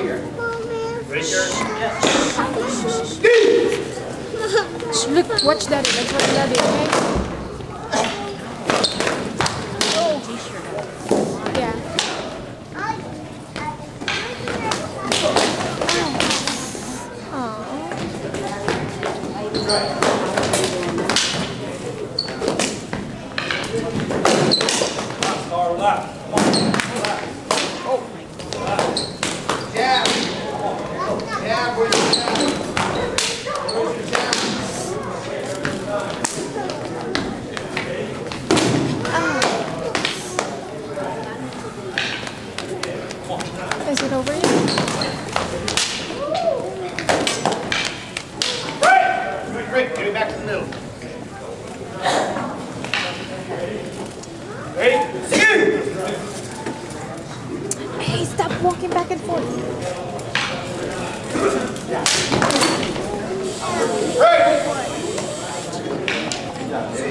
Shh, look, watch daddy. Let's watch daddy, okay? Yeah. Is it over yet? Great, get it back to the middle. Ready? Hey, stop walking back and forth.